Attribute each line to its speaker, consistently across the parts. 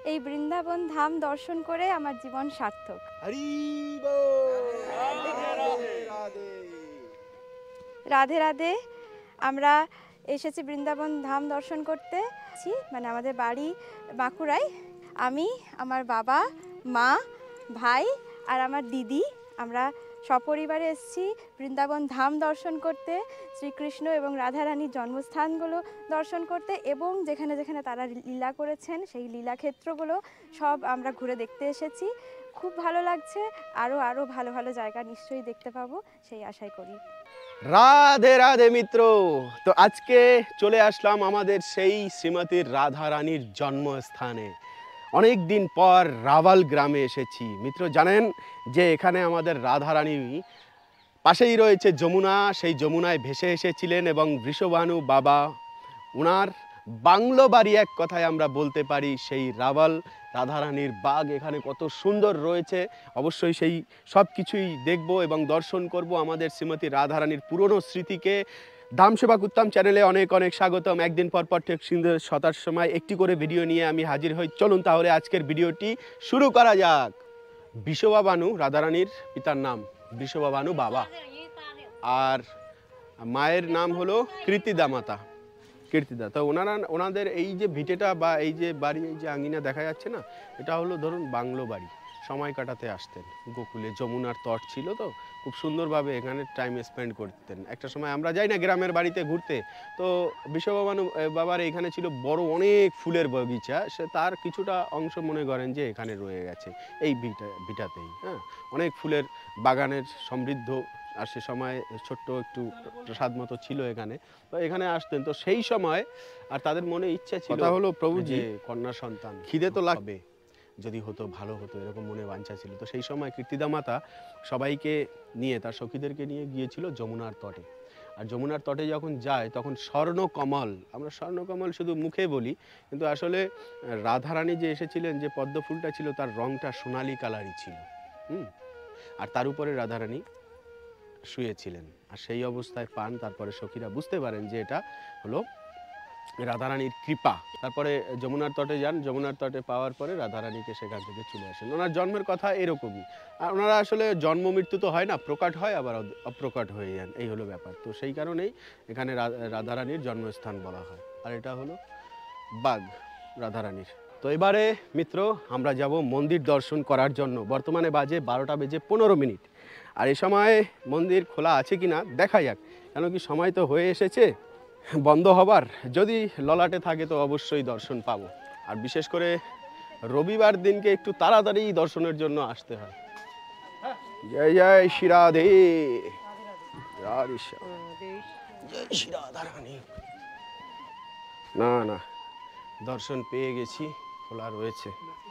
Speaker 1: এই বৃন্দাবন ধাম দর্শন করে আমার জীবন সার্থক। রাধে রাধে। আমরা এসেছি বৃন্দাবন ধাম দর্শন করতে, মানে আমাদের বাড়ি বাঁকুড়ায়। আমি, আমার বাবা, মা, ভাই আর আমার দিদি, আমরা সপরিবারে এসেছি বৃন্দাবন ধাম দর্শন করতে, শ্রীকৃষ্ণ এবং রাধারানীর জন্মস্থানগুলো দর্শন করতে, এবং যেখানে যেখানে তারা লীলা করেছেন সেই লীলাক্ষেত্রগুলো সব আমরা ঘুরে দেখতে এসেছি। খুব ভালো লাগছে। আরও ভালো ভালো জায়গা নিশ্চয়ই দেখতে পাবো, সেই আশাই করি।
Speaker 2: রাধে রাধে মিত্র। তো আজকে চলে আসলাম আমাদের সেই শ্রীমতী রাধা রানীর জন্মস্থানে। অনেক দিন পর রাভাল গ্রামে এসেছি। মিত্র জানেন যে এখানে আমাদের রাধা রানী পাশেই রয়েছে যমুনা, সেই যমুনায় ভেসে এসেছিলেন এবং বৃষভানু বাবা ওনার বাংলো বাড়ি, এক কথায় আমরা বলতে পারি সেই রাভাল রাধারানীর বাগ এখানে কত সুন্দর রয়েছে। অবশ্যই সেই সব কিছুই দেখব এবং দর্শন করব। আমাদের শ্রীমতী রাধারানীর পুরনো স্মৃতিকে ধাম সেবা উত্তম চ্যানেলে অনেক অনেক স্বাগতম। একদিন পর পর ঠিক সন্ধ্যে 7টার সময় একটি করে ভিডিও নিয়ে আমি হাজির হই। চলুন তাহলে আজকের ভিডিওটি শুরু করা যাক। বৃষভানু রাধারানীর পিতার নাম বৃষভানু বাবা, আর মায়ের নাম হলো কীর্তিদা মাতা, কীর্তিদা। তো ওনাদের এই যে ভিটেটা বা এই যে বাড়ি, এই যে আঙ্গিনা দেখা যাচ্ছে না, এটা হলো ধরুন বাংলো বাড়ি। সময় কাটাতে আসতেন গোকুলে, যমুনার তট ছিল তো খুব সুন্দরভাবে এখানে টাইম স্পেন্ড করতেন। একটা সময় আমরা যাই না গ্রামের বাড়িতে ঘুরতে, তো বৃষভানু বাবার এখানে ছিল বড় অনেক ফুলের বগিচা, সে তার কিছুটা অংশ মনে করেন যে এখানে রয়ে গেছে এই ভিটাতেই। হ্যাঁ, অনেক ফুলের বাগানের সমৃদ্ধ, আর সে সময় ছোট্ট একটু প্রসাদ মতো ছিল এখানে, তো এখানে আসতেন। তো সেই সময় আর তাদের মনে ইচ্ছা ছিল, কথা হলো প্রভুজি কন্যা সন্তান, খিদে তো লাগবে, যদি হতো ভালো হতো, এরকম মনে বাঞ্ছা ছিল। তো সেই সময় কীর্তিদা মাতা সবাইকে নিয়ে, তার সখীদেরকে নিয়ে গিয়েছিল যমুনার তটে। আর যমুনার তটে যখন যায় তখন স্বর্ণকমল, আমরা স্বর্ণকমল শুধু মুখে বলি, কিন্তু আসলে রাধারানী যে এসেছিলেন, যে পদ্ম ফুলটা ছিল তার রংটা সোনালি কালারই ছিল। আর তার উপরে রাধারানী শুয়েছিলেন, আর সেই অবস্থায় পান। তারপরে সখীরা বুঝতে পারেন যে এটা হলো রাধারানীর কৃপা। তারপরে যমুনার তটে যান, যমুনার তটে পাওয়ার পরে রাধারানীকে সেখান থেকে চলে আসেন। ওনার জন্মের কথা এরকমই। আর ওনারা আসলে জন্ম মৃত্যু তো হয় না, প্রকট হয় আবার অপ্রকট হয়ে যান, এই হলো ব্যাপার। তো সেই কারণেই এখানে রাধারানীর জন্মস্থান বলা হয়। আর এটা হলো বাগ রাধারানীর। তো এবারে মিত্র আমরা যাব মন্দির দর্শন করার জন্য। বর্তমানে বাজে 12:15। আর এই সময় মন্দির খোলা আছে কি না দেখা যাক, কেন কি সময় তো হয়ে এসেছে বন্ধ হবার। যদি ললাটে থাকে তো অবশ্যই দর্শন পাবো। আর বিশেষ করে রবিবার দিনকে একটু তাড়াতাড়ি দর্শনের জন্য আসতে হয়। জয় জয় শ্রী রাধে, রাধে জয় শ্রী রাধারানী। না না, দর্শন পেয়ে গেছি, খোলা রয়েছে,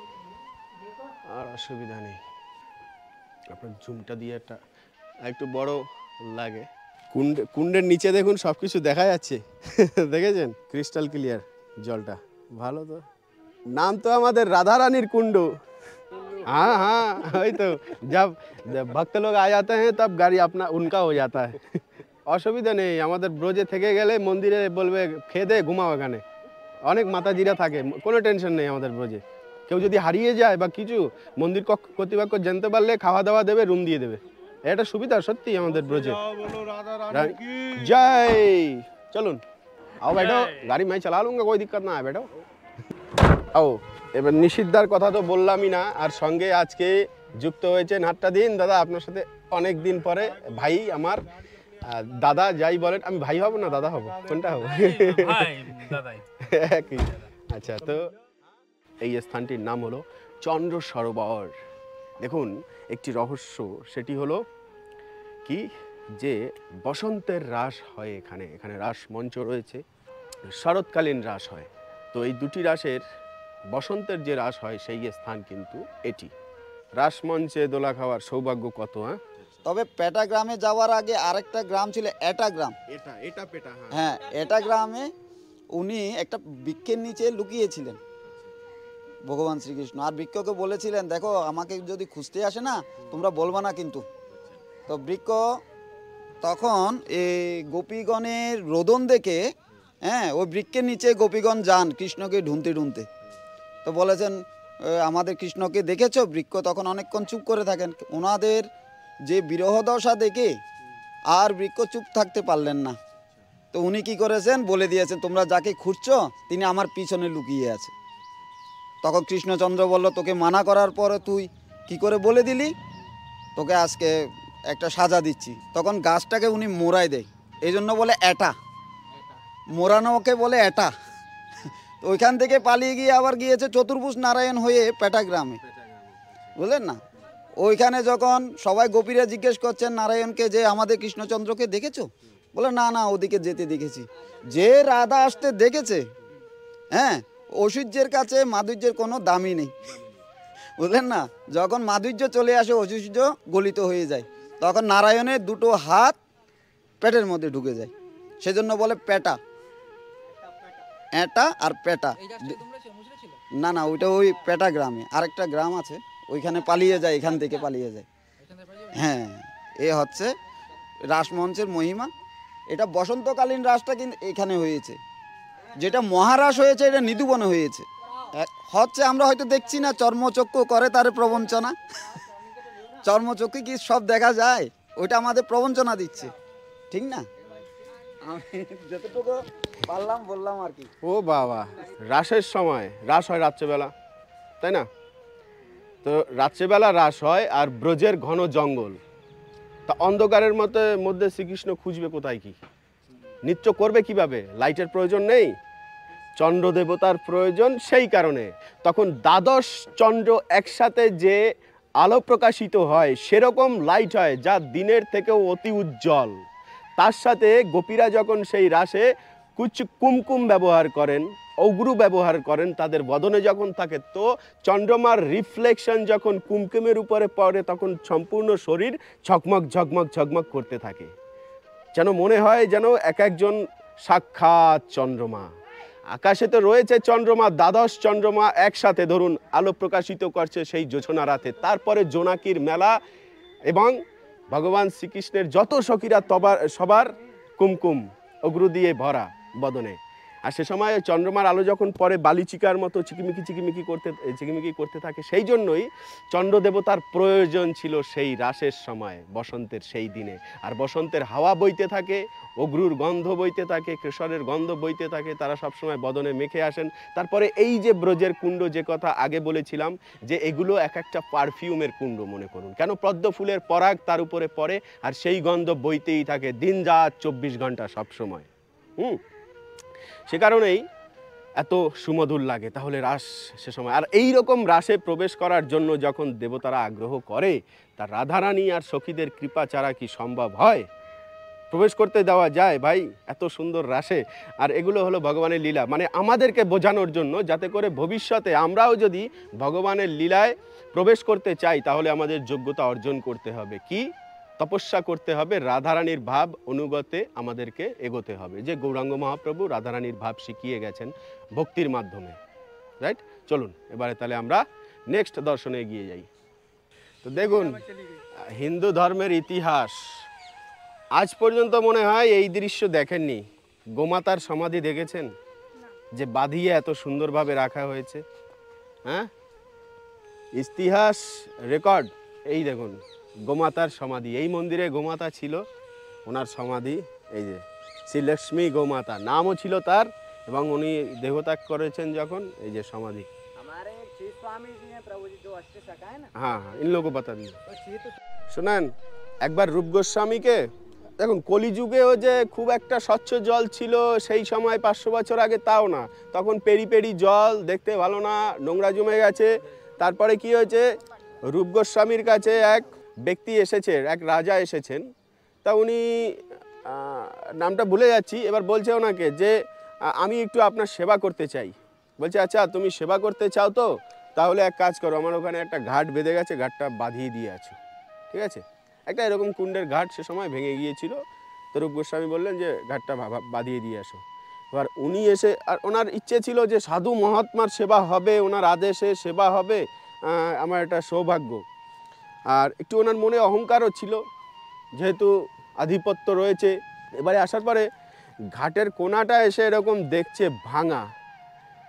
Speaker 2: আর অসুবিধা নেই। আপনার জুমটা দিয়ে একটু বড় লাগে। কুণ্ডের নিচে দেখুন সব কিছু দেখা যাচ্ছে, দেখেছেন? ক্রিস্টাল ক্লিয়ার জলটা, ভালো। তো নাম তো আমাদের রাধারানীর কুণ্ড। हाँ हाँ वही तो, जब भक्त लोग आ जाते हैं तब गाड़ी अपना उनका हो जाता है। অসুবিধা নেই, আমাদের ব্রজে থেকে গেলে মন্দিরে বলবে খেয়ে দে ঘুমাও, এখানে অনেক মাতাজিরা থাকে, কোনো টেনশন নেই আমাদের ব্রজে। কেউ যদি হারিয়ে যায় বা কিছু, মন্দির কর্তৃপক্ষ জানতে পারলে খাওয়া দাওয়া দেবে, রুম দিয়ে দেবে। এটা সুবিধা সত্যি আমাদের ব্রজে। জয়। চলুন आओ बैठो, गाड़ी मैं चला लूँगा, कोई दिक्कत ना है, बैठो आओ। এবার নিষিদ্ধার কথা তো বললামই না, আর সঙ্গে আজকে যুক্ত হয়েছে নাট্টা দিন দাদা, আপনার সাথে অনেক দিন পরে। ভাই আমার, দাদা যাই বলেন, আমি ভাই হব না দাদা হব, কোনটা হব? একই। আচ্ছা, তো এই স্থানটির নাম হলো চন্দ্র সরোবর। দেখুন একটি রহস্য, সেটি হলো কি যে বসন্তের রাস হয় এখানে, এখানে রাস মঞ্চ রয়েছে, শরৎকালীন রাস হয়। তো এই দুটি রাসের বসন্তের যে রাস হয় সেই স্থান কিন্তু এটি। রাসমঞ্চে দোলা খাওয়ার সৌভাগ্য কত।
Speaker 3: তবে পেটা গ্রামে যাওয়ার আগে আরেকটা গ্রাম ছিল এটা গ্রাম।
Speaker 2: এটা পেটা,
Speaker 3: হ্যাঁ, এটা গ্রামে উনি একটা বৃক্ষের নিচে লুকিয়েছিলেন ভগবান শ্রীকৃষ্ণ, আর বৃক্ষকে বলেছিলেন দেখো আমাকে যদি খুঁজতে আসে না তোমরা বলবা না কিন্তু। তো বৃক্ষ তখন এই গোপীগণের রোদন দেখে, হ্যাঁ, ওই বৃক্ষের নিচে গোপীগণ যান কৃষ্ণকে ঢুনতে ঢুনতে। তো বলেছেন আমাদের কৃষ্ণকে দেখেছো? বৃক্ষ তখন অনেকক্ষণ চুপ করে থাকেন। ওনাদের যে বিরহ দশা দেখে আর বৃক্ষ চুপ থাকতে পারলেন না। তো উনি কি করেছেন, বলে দিয়েছেন তোমরা যাকে খুঁজছো তিনি আমার পিছনে লুকিয়ে আছে। তখন কৃষ্ণচন্দ্র বলল, তোকে মানা করার পরে তুই কি করে বলে দিলি? তোকে আজকে একটা সাজা দিচ্ছি। তখন গাছটাকে উনি মোড়াই দেয়, এই জন্য বলে এটা, মোড়ানোকে বলে এটা। তো ওইখান থেকে পালিয়ে গিয়ে আবার গিয়েছে চতুর্ভুজ নারায়ণ হয়ে পেটা গ্রামে, বুঝলেন না? ওইখানে যখন সবাই গোপীরা জিজ্ঞেস করছেন নারায়ণকে যে আমাদের কৃষ্ণচন্দ্রকে দেখেছো? বলে না না, ওদিকে যেতে দেখেছি। যে রাধা আসতে দেখেছে, হ্যাঁ, ঐশ্বর্যের কাছে মাধুর্যের কোনো দামই নেই, বুঝলেন না? যখন মাধুর্য চলে আসে ঐশ্বর্য গলিত হয়ে যায়, তখন নারায়ণের দুটো হাত পেটের মধ্যে ঢুকে যায়। সেজন্য বলে পেটা, এটা আর পেটা। না না, ওইটা ওই পেটা গ্রামে আরেকটা গ্রাম আছে, ওইখানে পালিয়ে যায়, এখান থেকে পালিয়ে যায়। হ্যাঁ, এ হচ্ছে রাসমঞ্চের মহিমা। এটা বসন্তকালীন রাসটা কিন্তু এখানে হয়েছে। যেটা মহারাস হয়েছে এটা নিধুবনে হয়েছে। হচ্ছে আমরা হয়তো দেখছি না, চর্মচক্ষু করে তার প্রবঞ্চনা। চর্মচক্ষু কি সব দেখা যায়? ওইটা আমাদের প্রবঞ্চনা দিচ্ছে, ঠিক না? আমি যতটুকু পারলাম বললাম আর কি।
Speaker 2: ও বাবা, রাসের সময় রাস হয় রাত্রেবেলা, তাই না? তো রাত্রেবেলা রাস হয় আর ব্রজের ঘন জঙ্গল, তা অন্ধকারের মধ্যে শ্রীকৃষ্ণ খুঁজবে কোথায় কি? নৃত্য করবে কিভাবে? লাইটের প্রয়োজন নেই, চন্দ্র দেবতার প্রয়োজন। সেই কারণে তখন দ্বাদশ চন্দ্র একসাথে যে আলো প্রকাশিত হয় সেরকম লাইট হয়, যা দিনের থেকেও অতি উজ্জ্বল। তার সাথে গোপীরা যখন সেই রাসে কুমকুম ব্যবহার করেন, অগ্রু ব্যবহার করেন তাদের বদনে যখন থাকে, তো চন্দ্রমার রিফ্লেকশন যখন কুমকুমের উপরে পড়ে তখন সম্পূর্ণ শরীর ঝকমক ঝকমক ঝকমক করতে থাকে, যেন মনে হয় যেন এক একজন সাক্ষাৎ চন্দ্রমা। আকাশে তো রয়েছে চন্দ্রমা, দ্বাদশ চন্দ্রমা একসাথে ধরুন আলো প্রকাশিত করছে সেই জোছনা রাতে। তারপরে জোনাকির মেলা এবং ভগবান শ্রীকৃষ্ণের যত সখীরা সবার কুমকুম অগ্রু দিয়ে ভরা বদনে। আর সে সময় চন্দ্রমার আলো যখন পরে বালিচিকার মতো চিকিমিকি করতে থাকে, সেই জন্যই চন্দ্র দেবতার প্রয়োজন ছিল সেই রাসের সময়, বসন্তের সেই দিনে। আর বসন্তের হাওয়া বইতে থাকে, অগ্রুর গন্ধ বইতে থাকে, কেশরের গন্ধ বইতে থাকে, তারা সবসময় বদনে মেখে আসেন। তারপরে এই যে ব্রজের কুণ্ড, যে কথা আগে বলেছিলাম যে এগুলো এক একটা পারফিউমের কুণ্ড মনে করুন, কেন পদ্ম ফুলের পরাগ তার উপরে পড়ে আর সেই গন্ধ বইতেই থাকে দিন রাত 24 ঘন্টা সবসময়। সে কারণেই এত সুমধুর লাগে তাহলে রাস সে সময়। আর এই রকম রাসে প্রবেশ করার জন্য যখন দেবতারা আগ্রহ করে, তার রাধারানী আর সখীদের কৃপা ছাড়া কি সম্ভব হয়? প্রবেশ করতে দেওয়া যায় ভাই এত সুন্দর রাসে? আর এগুলো হলো ভগবানের লীলা, মানে আমাদেরকে বোঝানোর জন্য, যাতে করে ভবিষ্যতে আমরাও যদি ভগবানের লীলায় প্রবেশ করতে চাই তাহলে আমাদের যোগ্যতা অর্জন করতে হবে। কি? তপস্যা করতে হবে, রাধারানীর ভাব অনুগতে আমাদেরকে এগোতে হবে, যে গৌরাঙ্গ মহাপ্রভু রাধারানীর ভাব শিখিয়ে গেছেন ভক্তির মাধ্যমে। রাইট? চলুন এবারে তাহলে আমরা নেক্সট দর্শনে এগিয়ে যাই। তো দেখুন, হিন্দু ধর্মের ইতিহাস আজ পর্যন্ত মনে হয় এই দৃশ্য দেখেননি। গোমাতার সমাধি দেখেছেন যে বাঁধিয়ে এত সুন্দরভাবে রাখা হয়েছে? হ্যাঁ, ইতিহাস রেকর্ড। এই দেখুন গোমাতার সমাধি, এই মন্দিরে গোমাতা ছিল, ওনার সমাধি এই যে শ্রী লক্ষ্মী গোমাতা নামও ছিল তার, এবং উনি দেহত্যাগ করেছেন যখন, এই যে সমাধি। হ্যাঁ হ্যাঁ, ইন লোগো বাতা দিন। শোনেন, একবার রূপ গোস্বামীকে দেখুন, কলিযুগেও যে খুব একটা স্বচ্ছ জল ছিল সেই সময় 500 বছর আগে তাও না, তখন পেরি পেরি জল, দেখতে ভালো না, নোংরা জমে গেছে। তারপরে কি হয়েছে, রূপ গোস্বামীর কাছে এক ব্যক্তি এসেছে, এক রাজা এসেছেন, তা উনি নামটা ভুলে যাচ্ছি, এবার বলছে ওনাকে যে আমি একটু আপনার সেবা করতে চাই। বলছে আচ্ছা তুমি সেবা করতে চাও তো, তাহলে এক কাজ করো, আমার ওখানে একটা ঘাট বেঁধে গেছে, ঘাটটা বাঁধিয়ে দিয়ে আছো, ঠিক আছে? একটা এরকম কুণ্ডের ঘাট সে সময় ভেঙে গিয়েছিল, তো রূপ গোস্বামী বললেন যে ঘাটটা বাঁধিয়ে দিয়ে আসো। এবার উনি এসে, আর ওনার ইচ্ছে ছিল যে সাধু মহাত্মার সেবা হবে, ওনার আদেশে সেবা হবে, আমার একটা সৌভাগ্য। আর একটু ওনার মনে অহংকারও ছিল, যেহেতু আধিপত্য রয়েছে। এবারে আসার পরে ঘাটের কোনাটা এসে এরকম দেখছে ভাঙা,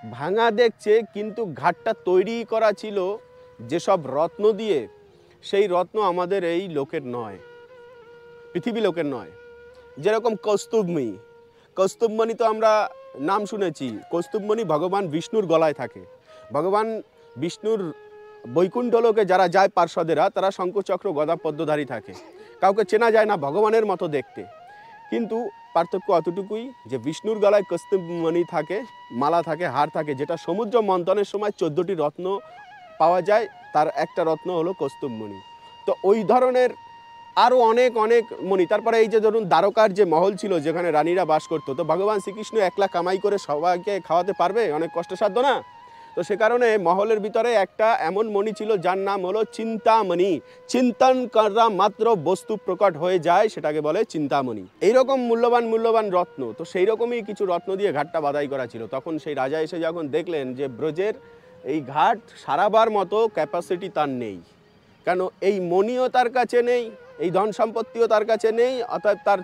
Speaker 2: ভাঙা দেখছে, কিন্তু ঘাটটা তৈরি করা ছিল যেসব রত্ন দিয়ে, সেই রত্ন আমাদের এই লোকের নয়, পৃথিবী লোকের নয়। যেরকম কৌস্তুভমণি, কৌস্তুভমণি তো আমরা নাম শুনেছি। কৌস্তুভমণি ভগবান বিষ্ণুর গলায় থাকে। ভগবান বিষ্ণুর বৈকুণ্ঠ লোকে যারা যায় পার্শ্বদেরা, তারা শঙ্খচক্র গদা পদ্মধারী থাকে, কাউকে চেনা যায় না, ভগবানের মতো দেখতে। কিন্তু পার্থক্য অতটুকুই যে বিষ্ণুর গলায় কৌস্তুভমণি থাকে, মালা থাকে, হার থাকে, যেটা সমুদ্র মন্থনের সময় 14টি রত্ন পাওয়া যায়, তার একটা রত্ন হলো কৌস্তুভমণি। তো ওই ধরনের আরও অনেক অনেক মণি। তারপরে এই যে ধরুন দ্বারকার যে মহল ছিল যেখানে রানীরা বাস করতো, তো ভগবান শ্রীকৃষ্ণ একলা কামাই করে সবাইকে খাওয়াতে পারবে? অনেক কষ্টসাধ্য না? তো সে কারণে মহলের ভিতরে একটা এমন মণি ছিল যার নাম হলো চিন্তামণি। চিন্তন করা মাত্র বস্তু প্রকট হয়ে যায়, সেটাকে বলে চিন্তামণি। এইরকম মূল্যবান মূল্যবান রত্ন, তো সেই রকমই কিছু রত্ন দিয়ে ঘাটটা বাধাই করা ছিল। তখন সেই রাজা এসে যখন দেখলেন যে ব্রজের এই ঘাট সারাবার মতো ক্যাপাসিটি তার নেই, কেন এই মণিও তার কাছে নেই, এই ধন সম্পত্তিও তার কাছে নেই, অর্থাৎ তার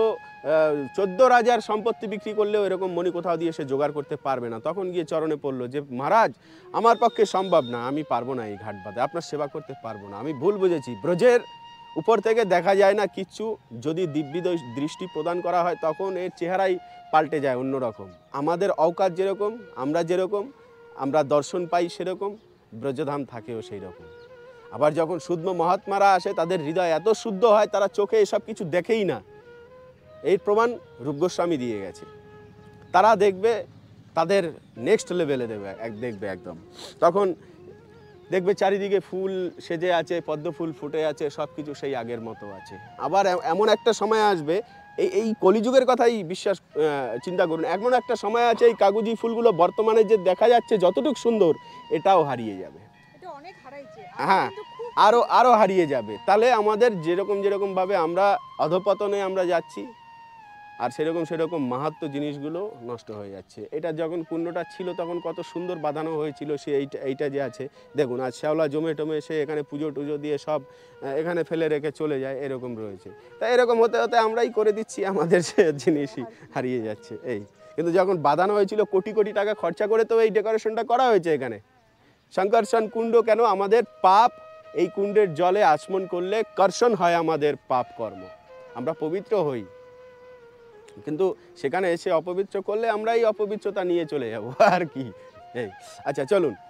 Speaker 2: 14 রাজার সম্পত্তি বিক্রি করলেও এরকম মণি কোথাও দিয়ে সে জোগাড় করতে পারবে না। তখন গিয়ে চরণে পড়লো যে মহারাজ, আমার পক্ষে সম্ভব না, আমি পারবো না এই ঘাট বাঁধে, আপনার সেবা করতে পারবো না, আমি ভুল বুঝেছি। ব্রজের উপর থেকে দেখা যায় না কিচ্ছু, যদি দিব্য দৃষ্টি প্রদান করা হয় তখন এর চেহারাই পাল্টে যায় অন্যরকম। আমাদের অওকাত যেরকম, আমরা যেরকম আমরা দর্শন পাই সেরকম, ব্রজধাম থাকেও সেই রকম। আবার যখন শুদ্ধ মহাত্মারা আসে, তাদের হৃদয় এত শুদ্ধ হয়, তারা চোখে এসব কিছু দেখেই না। এই প্রমাণ রূপ গোস্বামী দিয়ে গেছে। তারা দেখবে, তাদের নেক্সট লেভেলে দেখবে একদম। তখন দেখবে চারিদিকে ফুল সেজে আছে, পদ্ম ফুল ফুটে আছে, সব কিছু সেই আগের মতো আছে। আবার এমন একটা সময় আসবে, এই কলিযুগের কথাই চিন্তা করুন, এমন একটা সময় আছে এই কাগজি ফুলগুলো বর্তমানে যে দেখা যাচ্ছে যতটুকু সুন্দর, এটাও হারিয়ে যাবে। হ্যাঁ, আরো হারিয়ে যাবে। তাহলে আমাদের যেরকমভাবে আমরা অধপতনে আমরা যাচ্ছি, আর সেরকম মাহাত্ম্য জিনিসগুলো নষ্ট হয়ে যাচ্ছে। এটা যখন কুণ্ডটা ছিল তখন কত সুন্দর বাঁধানো হয়েছিল, সে এইটা যে আছে দেখুন, আজ শ্যাওলা জমে টমে সে এখানে পুজো টুজো দিয়ে সব এখানে ফেলে রেখে চলে যায়, এরকম রয়েছে। তাই এরকম হতে হতে আমরাই করে দিচ্ছি, আমাদের সে জিনিসই হারিয়ে যাচ্ছে। এই কিন্তু যখন বাঁধানো হয়েছিল, কোটি কোটি টাকা খরচা করে তো এই ডেকোরেশনটা করা হয়েছে এখানে। শঙ্কর্ষণ কুণ্ড কেন? আমাদের পাপ এই কুণ্ডের জলে আচমন করলে কর্ষণ হয় আমাদের পাপ কর্ম, আমরা পবিত্র হই। কিন্তু সেখানে এসে অপবিত্র করলে আমরা এই অপবিত্রতা নিয়ে চলে যাব আর কি। এই আচ্ছা চলুন।